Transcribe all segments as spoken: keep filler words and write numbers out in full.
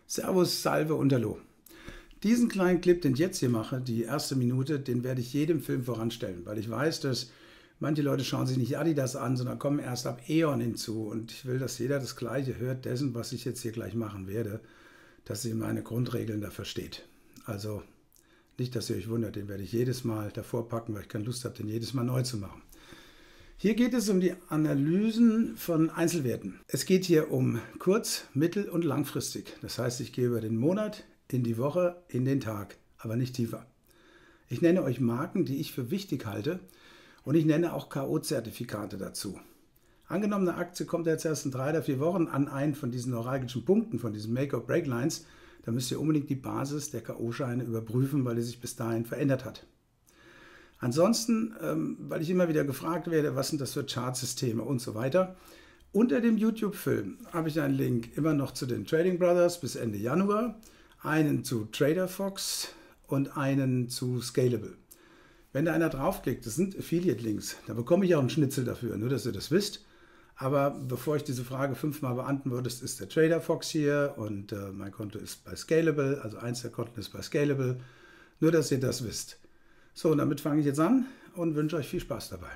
Servus, Salve und Hallo. Diesen kleinen Clip, den ich jetzt hier mache, die erste Minute, den werde ich jedem Film voranstellen, weil ich weiß, dass manche Leute schauen sich nicht Adidas an, sondern kommen erst ab Eon hinzu. Und ich will, dass jeder das Gleiche hört dessen, was ich jetzt hier gleich machen werde, dass ihr meine Grundregeln da versteht. Also nicht, dass ihr euch wundert, den werde ich jedes Mal davor packen, weil ich keine Lust habe, den jedes Mal neu zu machen. Hier geht es um die Analysen von Einzelwerten. Es geht hier um kurz-, mittel- und langfristig. Das heißt, ich gehe über den Monat, in die Woche, in den Tag, aber nicht tiefer. Ich nenne euch Marken, die ich für wichtig halte, und ich nenne auch K O-Zertifikate dazu. Angenommen, eine Aktie kommt jetzt erst in drei oder vier Wochen an einen von diesen neuralgischen Punkten, von diesen Make-or-Break-Lines, dann müsst ihr unbedingt die Basis der K O-Scheine überprüfen, weil die sich bis dahin verändert hat. Ansonsten, ähm, weil ich immer wieder gefragt werde, was sind das für Chartsysteme und so weiter. Unter dem YouTube-Film habe ich einen Link immer noch zu den Trading Brothers bis Ende Januar, einen zu TraderFox und einen zu Scalable. Wenn da einer draufklickt, das sind Affiliate-Links, da bekomme ich auch einen Schnitzel dafür, nur dass ihr das wisst. Aber bevor ich diese Frage fünfmal beantworte, ist der TraderFox hier und äh, mein Konto ist bei Scalable, also eins der Konten ist bei Scalable, nur dass ihr das wisst. So, und damit fange ich jetzt an und wünsche euch viel Spaß dabei.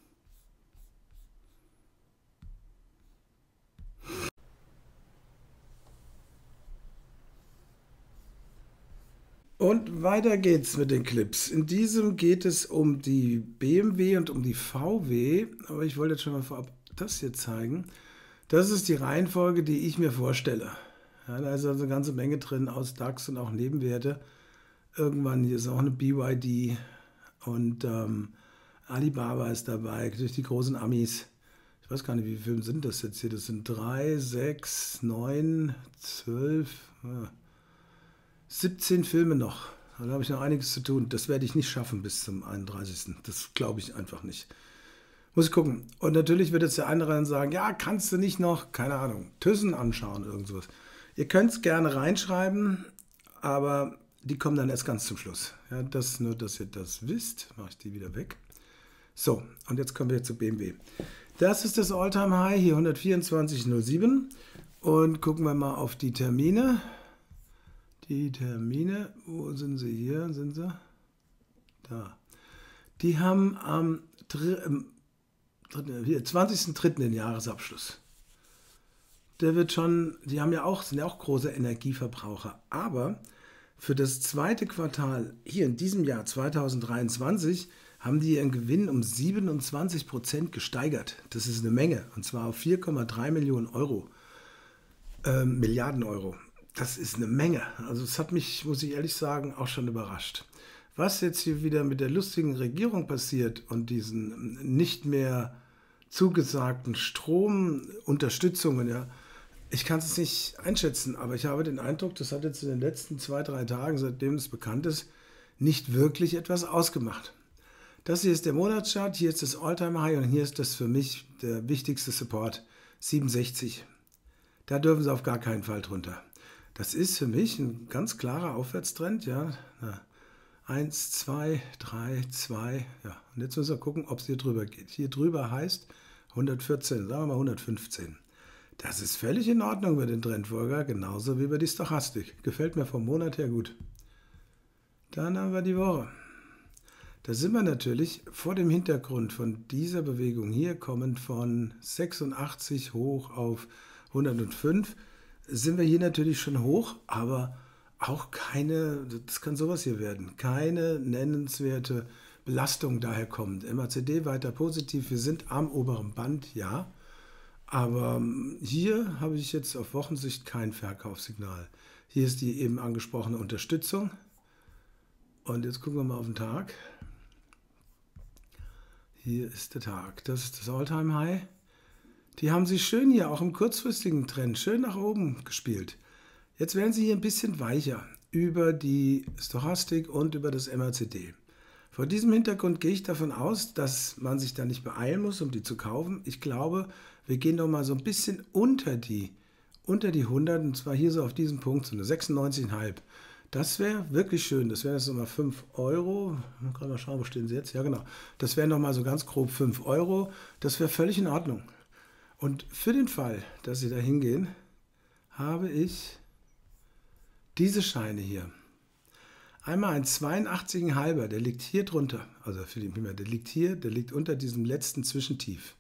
Und weiter geht's mit den Clips. In diesem geht es um die B M W und um die V W, aber ich wollte jetzt schon mal vorab das hier zeigen. Das ist die Reihenfolge, die ich mir vorstelle. Ja, da ist also eine ganze Menge drin aus DAX und auch Nebenwerte. Irgendwann hier ist auch eine B Y D. Und ähm, Alibaba ist dabei, durch die großen Amis. Ich weiß gar nicht, wie viele Filme sind das jetzt hier? Das sind drei, sechs, neun, zwölf, siebzehn Filme noch. Da habe ich noch einiges zu tun. Das werde ich nicht schaffen bis zum einunddreißigsten Das glaube ich einfach nicht. Muss ich gucken. Und natürlich wird jetzt der andere dann sagen, ja, kannst du nicht noch, keine Ahnung, Thyssen anschauen, irgend sowas. Ihr könnt es gerne reinschreiben, aber die kommen dann erst ganz zum Schluss. Ja, das nur, dass ihr das wisst. Mache ich die wieder weg. So, und jetzt kommen wir zu B M W. Das ist das All-Time-High, hier hundertvierundzwanzig Komma null sieben. Und gucken wir mal auf die Termine. Die Termine, wo sind sie hier? Sind sie? Da. Die haben am zwanzigsten dritten den Jahresabschluss. Der wird schon, die haben ja auch, sind ja auch große Energieverbraucher, aber für das zweite Quartal hier in diesem Jahr zweitausenddreiundzwanzig haben die ihren Gewinn um siebenundzwanzig Prozent gesteigert. Das ist eine Menge, und zwar auf vier Komma drei Millionen Euro, äh, Milliarden Euro. Das ist eine Menge. Also es hat mich, muss ich ehrlich sagen, auch schon überrascht. Was jetzt hier wieder mit der lustigen Regierung passiert und diesen nicht mehr zugesagten Stromunterstützungen, ja, ich kann es nicht einschätzen, aber ich habe den Eindruck, das hat jetzt in den letzten zwei, drei Tagen, seitdem es bekannt ist, nicht wirklich etwas ausgemacht. Das hier ist der Monatschart, hier ist das All-Time-High und hier ist das für mich der wichtigste Support, siebenundsechzig. Da dürfen sie auf gar keinen Fall drunter. Das ist für mich ein ganz klarer Aufwärtstrend, ja. eins, zwei, drei, zwei, ja. Und jetzt müssen wir gucken, ob es hier drüber geht. Hier drüber heißt hundertvierzehn, sagen wir mal hundertfünfzehn. Das ist völlig in Ordnung über den Trendfolger, genauso wie über die Stochastik. Gefällt mir vom Monat her gut. Dann haben wir die Woche. Da sind wir natürlich vor dem Hintergrund von dieser Bewegung hier, kommend von sechsundachtzig hoch auf hundertfünf, sind wir hier natürlich schon hoch, aber auch keine, das kann sowas hier werden, keine nennenswerte Belastung daher kommt. M A C D weiter positiv, wir sind am oberen Band, ja. Aber hier habe ich jetzt auf Wochensicht kein Verkaufssignal. Hier ist die eben angesprochene Unterstützung. Und jetzt gucken wir mal auf den Tag. Hier ist der Tag. Das ist das All-Time-High. Die haben sich schön hier auch im kurzfristigen Trend schön nach oben gespielt. Jetzt werden sie hier ein bisschen weicher über die Stochastik und über das M A C D. Vor diesem Hintergrund gehe ich davon aus, dass man sich da nicht beeilen muss, um die zu kaufen. Ich glaube, wir gehen noch mal so ein bisschen unter die, unter die hundert, und zwar hier so auf diesen Punkt, so eine sechsundneunzig Komma fünf. Das wäre wirklich schön. Das wären jetzt nochmal fünf Euro. Man kann mal schauen, wo stehen sie jetzt? Ja, genau. Das wären nochmal so ganz grob fünf Euro. Das wäre völlig in Ordnung. Und für den Fall, dass sie da hingehen, habe ich Diese Scheine hier. Einmal ein zweiundachtzig Komma fünf, der liegt hier drunter. Also für die, der liegt hier, der liegt unter diesem letzten Zwischentief.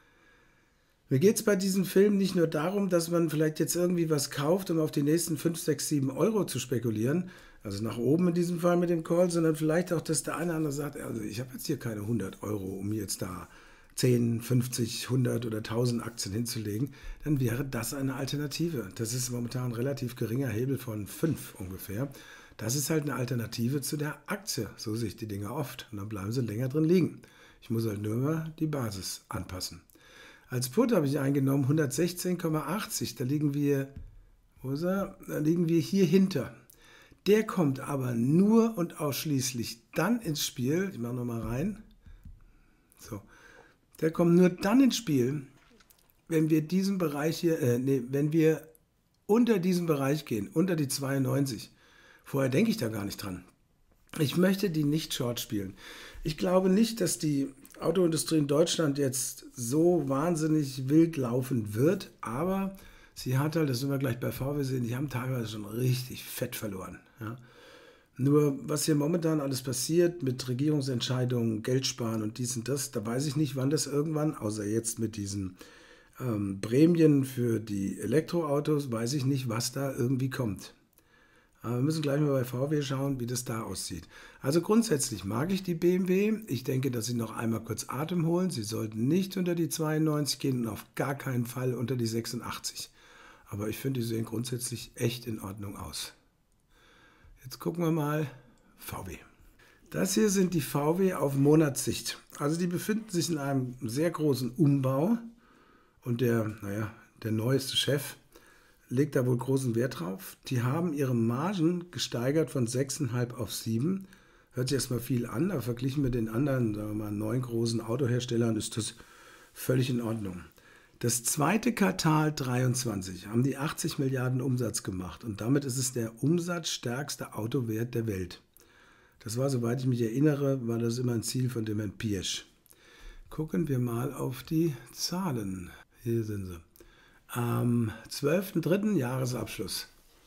Mir geht es bei diesem Film nicht nur darum, dass man vielleicht jetzt irgendwie was kauft, um auf die nächsten fünf, sechs, sieben Euro zu spekulieren, also nach oben in diesem Fall mit dem Call, sondern vielleicht auch, dass der eine oder andere sagt, also ich habe jetzt hier keine hundert Euro, um jetzt da zehn, fünfzig, hundert oder tausend Aktien hinzulegen, dann wäre das eine Alternative. Das ist momentan ein relativ geringer Hebel von fünf ungefähr. Das ist halt eine Alternative zu der Aktie. So sehe ich die Dinge oft. Und dann bleiben sie länger drin liegen. Ich muss halt nur mal die Basis anpassen. Als Put habe ich eingenommen hundertsechzehn Komma achtzig. Da liegen wir, wo ist er? Da liegen wir hier hinter. Der kommt aber nur und ausschließlich dann ins Spiel. Ich mache nochmal rein. So. Der kommt nur dann ins Spiel, wenn wir diesen Bereich hier, äh, nee, wenn wir unter diesen Bereich gehen, unter die zweiundneunzig. Vorher denke ich da gar nicht dran. Ich möchte die nicht short spielen. Ich glaube nicht, dass die Autoindustrie in Deutschland jetzt so wahnsinnig wild laufen wird, aber sie hat halt, das werden wir gleich bei V W sehen, die haben teilweise schon richtig fett verloren. Ja. Nur was hier momentan alles passiert mit Regierungsentscheidungen, Geld sparen und dies und das, da weiß ich nicht, wann das irgendwann, außer jetzt mit diesen ähm, Prämien für die Elektroautos, weiß ich nicht, was da irgendwie kommt. Aber wir müssen gleich mal bei V W schauen, wie das da aussieht. Also grundsätzlich mag ich die B M W. Ich denke, dass sie noch einmal kurz Atem holen. Sie sollten nicht unter die zweiundneunzig gehen und auf gar keinen Fall unter die sechsundachtzig. Aber ich finde, die sehen grundsätzlich echt in Ordnung aus. Jetzt gucken wir mal V W. Das hier sind die V W auf Monatssicht. Also die befinden sich in einem sehr großen Umbau. Und der, naja, der neueste Chef legt da wohl großen Wert drauf. Die haben ihre Margen gesteigert von sechs Komma fünf auf sieben. Hört sich erstmal viel an, aber verglichen mit den anderen, sagen wir mal, neun großen Autoherstellern ist das völlig in Ordnung. Das zweite Quartal dreiundzwanzig haben die achtzig Milliarden Umsatz gemacht und damit ist es der umsatzstärkste Autowert der Welt. Das war, soweit ich mich erinnere, war das immer ein Ziel von dem Herrn Pirsch. Gucken wir mal auf die Zahlen. Hier sind sie. Am zwölften dritten Jahresabschluss.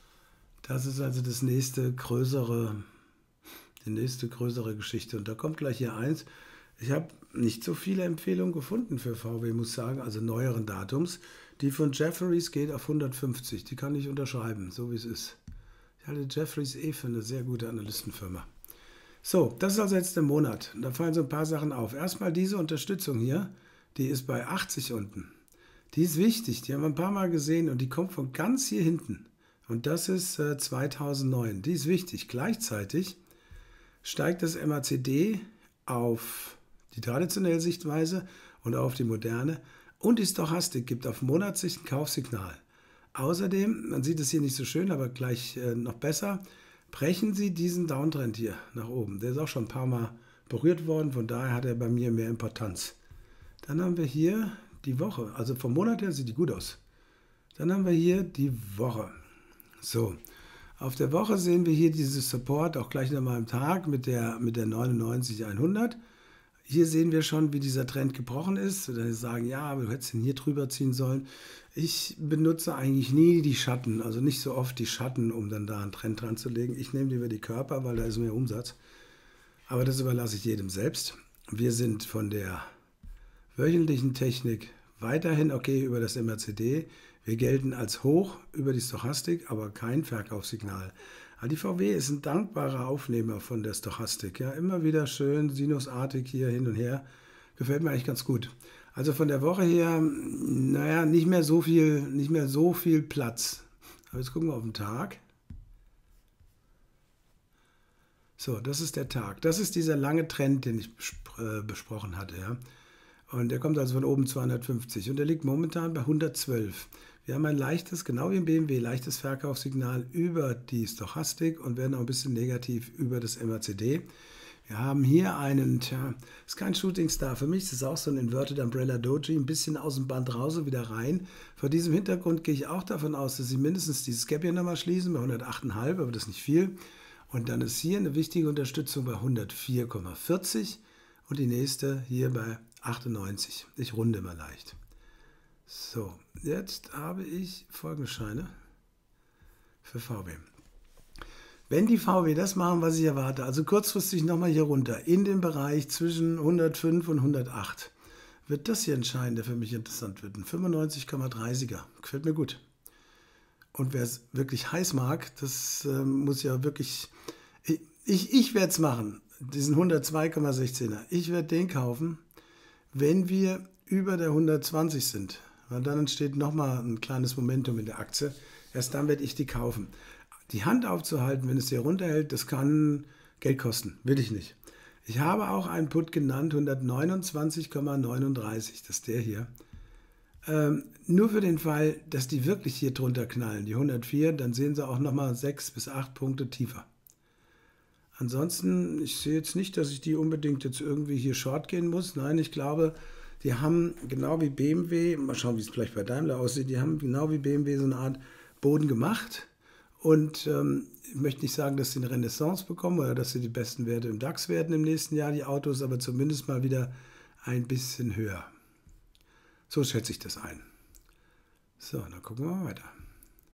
Das ist also das nächste größere, die nächste größere Geschichte. Und da kommt gleich hier eins. Ich habe nicht so viele Empfehlungen gefunden für V W, muss ich sagen, also neueren Datums. Die von Jefferies geht auf hundertfünfzig. Die kann ich unterschreiben, so wie es ist. Ich halte Jefferies eh für eine sehr gute Analystenfirma. So, das ist also jetzt der Monat. Da fallen so ein paar Sachen auf. Erstmal diese Unterstützung hier, die ist bei achtzig unten. Die ist wichtig, die haben wir ein paar Mal gesehen und die kommt von ganz hier hinten. Und das ist äh, zweitausendneun. Die ist wichtig. Gleichzeitig steigt das M A C D auf die traditionelle Sichtweise und auf die moderne. Und die Stochastik gibt auf Monatssicht ein Kaufsignal. Außerdem, man sieht es hier nicht so schön, aber gleich äh, noch besser, brechen sie diesen Downtrend hier nach oben. Der ist auch schon ein paar Mal berührt worden, von daher hat er bei mir mehr Importanz. Dann haben wir hier die Woche, also vom Monat her sieht die gut aus. Dann haben wir hier die Woche. So, auf der Woche sehen wir hier dieses Support, auch gleich nochmal am Tag mit der, mit der neunundneunzig hundert. Hier sehen wir schon, wie dieser Trend gebrochen ist. Oder sie sagen, ja, aber du hättest ihn hier drüber ziehen sollen. Ich benutze eigentlich nie die Schatten, also nicht so oft die Schatten, um dann da einen Trend dran zu legen. Ich nehme lieber die Körper, weil da ist mehr Umsatz. Aber das überlasse ich jedem selbst. Wir sind von der wöchentlichen Technik weiterhin okay über das M A C D. Wir gelten als hoch über die Stochastik, aber kein Verkaufssignal. Aber die V W ist ein dankbarer Aufnehmer von der Stochastik. Ja, immer wieder schön sinusartig hier hin und her. Gefällt mir eigentlich ganz gut. Also von der Woche her, naja, nicht mehr so viel, nicht mehr so viel Platz. Aber jetzt gucken wir auf den Tag. So, das ist der Tag. Das ist dieser lange Trend, den ich besprochen hatte. Ja. Und der kommt also von oben zweihundertfünfzig und der liegt momentan bei hundertzwölf. Wir haben ein leichtes, genau wie im B M W, leichtes Verkaufssignal über die Stochastik und werden auch ein bisschen negativ über das M A C D. Wir haben hier einen, tja, ist kein Shooting Star. Für mich ist es auch so ein Inverted Umbrella Doji, ein bisschen aus dem Band raus und wieder rein. Vor diesem Hintergrund gehe ich auch davon aus, dass sie mindestens dieses Gap hier nochmal schließen bei hundertacht Komma fünf, aber das ist nicht viel. Und dann ist hier eine wichtige Unterstützung bei hundertvier Komma vierzig und die nächste hier bei achtundneunzig. Ich runde mal leicht. So, jetzt habe ich folgende Scheine für V W. Wenn die V W das machen, was ich erwarte, also kurzfristig nochmal hier runter, in den Bereich zwischen hundertfünf und hundertacht, wird das hier entscheiden, der für mich interessant wird. Ein fünfundneunzig Komma dreißiger, gefällt mir gut. Und wer es wirklich heiß mag, das äh, muss ja wirklich, ich, ich, ich werde es machen, diesen hundertzwei Komma sechzehner. Ich werde den kaufen, wenn wir über der hundertzwanzig sind. Weil dann entsteht nochmal ein kleines Momentum in der Aktie. Erst dann werde ich die kaufen. Die Hand aufzuhalten, wenn es hier runterhält, das kann Geld kosten. Will ich nicht. Ich habe auch einen Put genannt, hundertneunundzwanzig Komma neununddreißig. Das ist der hier. Ähm, nur für den Fall, dass die wirklich hier drunter knallen, die hundertvier, dann sehen sie auch nochmal sechs bis acht Punkte tiefer. Ansonsten, ich sehe jetzt nicht, dass ich die unbedingt jetzt irgendwie hier short gehen muss. Nein, ich glaube, die haben genau wie B M W, mal schauen, wie es vielleicht bei Daimler aussieht, die haben genau wie B M W so eine Art Boden gemacht. Und ähm, ich möchte nicht sagen, dass sie eine Renaissance bekommen oder dass sie die besten Werte im DAX werden im nächsten Jahr, die Autos, aber zumindest mal wieder ein bisschen höher. So schätze ich das ein. So, dann gucken wir mal weiter.